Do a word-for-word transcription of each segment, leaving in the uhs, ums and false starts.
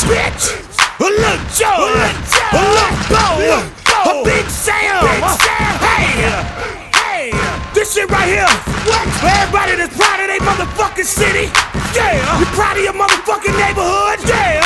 bitch. A little Joe, a little Bo, a Big Sam. Hey, hey, this shit right here. What? For everybody that's proud of their motherfucking city. Yeah. You proud of your motherfucking neighborhood? Yeah.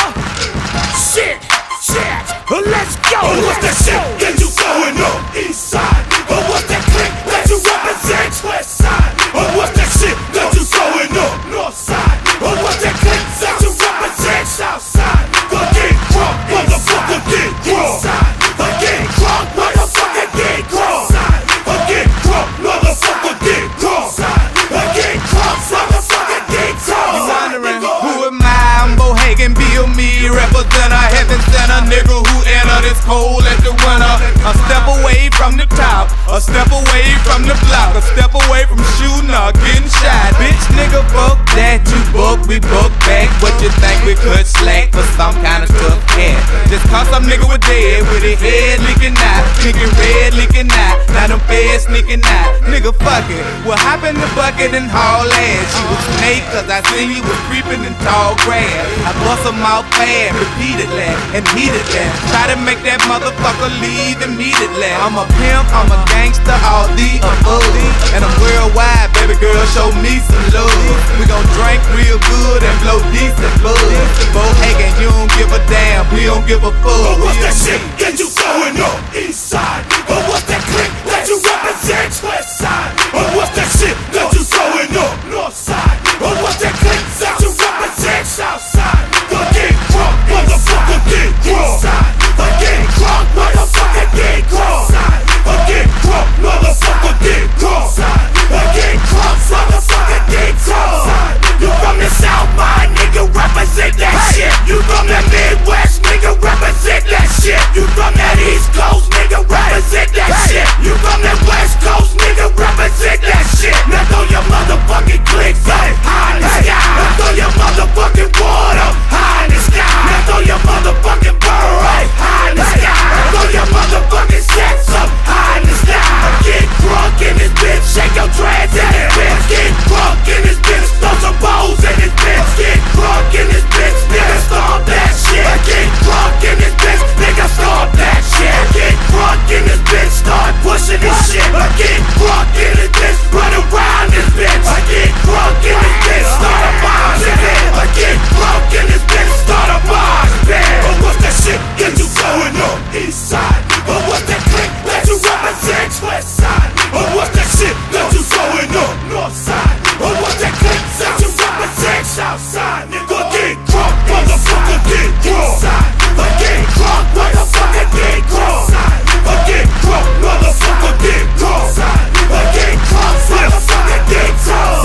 Shit, shit. Let's go. Oh, what's that shit that you going on? East side. Oh, what's that clique that you represent? West side. Oh, what's that shit that you going on? North side. Oh, what's that clique that you represent? South side. Go get crunk, motherfucker, get crunk. Go get crunk, motherfucker, get crunk. Go get crunk, motherfucker, get crunk. Go get crunk, motherfucker, get crunk. You wondering who am I? I'm Bohagan, Bill me, represent a heaven sent a nigga who enter this cold as the winter. A step away from the top, a step away from the block, a step away from shooting or getting shot. Bitch nigga, fuck that, you book, we book back. What you think we could slack for some kind of tough cat? Just cause some nigga was dead with his head leaking out, leaking red, leaking out. Now them feds sneaking out. Nigga fuck it, we'll hop in the bucket and haul ass. You a snake cause I seen you was creeping in tall grass. I bust them out fast, repeatedly and heatedly. Try to make that motherfucker leave immediately. I'm a pimp, I'm a gangster, all the above. And I'm worldwide, baby girl, show me some love. We gon' drink real good and blow decent buzz. Bohagan, you don't give a damn, we don't give a fuck. Oh, what's that shit that you going on? East side. Oh, what's that clique that you represent? West side. Oh, what's that shit that you going on? North side. Oh, what's that clique that you represent? South side. Go get crunk, motherfucker, get crunk. Go get crunk, motherfucker, get crunk. Go get crunk, motherfucker, get crunk. Go get crunk, motherfucker, get crunk. You from the South, my nigga, represent that shit. You from the Midwest, nigga, represent that shit. You from that East Coast, nigga, represent that shit. You from that West Coast, nigga, represent that shit. Now throw your motherfucking clicks up high in the sky. Now throw your motherfucking water high in the sky. Now throw your motherfucking bird up high in the sky. Now throw your motherfucking sets up high in the sky. Get drunk in this bitch, shake your dreads in this bitch. Get drunk in this bitch, throw some bowls in this bitch. Get drunk in this bitch, nigga, stomp that shit. Get drunk in this bitch, nigga, stomp that shit. Get drunk in this bitch, start pushing this shit. Get drunk in this bitch, run around this bitch. Get drunk in this bitch, start a mosh pit. Get drunk in this bitch, start a mosh pit. Oh, what's that shit that you going on? East side. Oh, what's that clique that you represent? West side. Oh, what's that shit that you going on? North side. Oh, what's that clique that you represent? South side. Go get drunk, motherfucker, get drunk. Go get drunk, motherfucker, get drunk. Go get drunk, motherfucker, get drunk. Go get drunk, motherfucker, get drunk.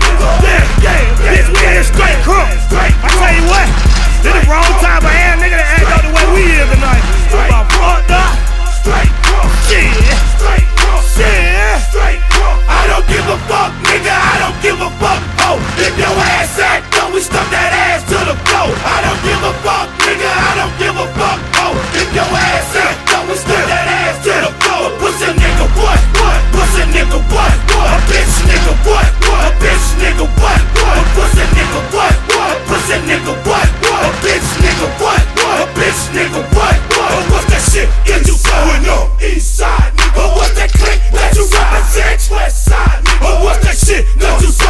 Yeah, yeah, bitch, we in here straight crunk. I tell you what, this the wrong time for ass nigga to act out the way we is tonight. I'm about fucked up. Straight crunk. Shit. Straight crunk. Shit. Straight crunk. I don't give a fuck, nigga, I don't give a fuck. Oh, if your ass act, don't we stuff that ass to the floor. I don't give a fuck, nigga, I don't give a fuck. Oh, if your ass act, don't we stuff that ass to the floor. Pussy nigga, what? What? Pussy nigga, what? What? A bitch nigga, what? What? A bitch nigga, what? What? A pussy nigga, what? What? A pussy nigga, what? What? A bitch nigga, what? What? A bitch nigga, what? What? Oh, what's that shit that you going on? East side. Oh, what's that clique that you represent? West side. Oh, what's that shit that you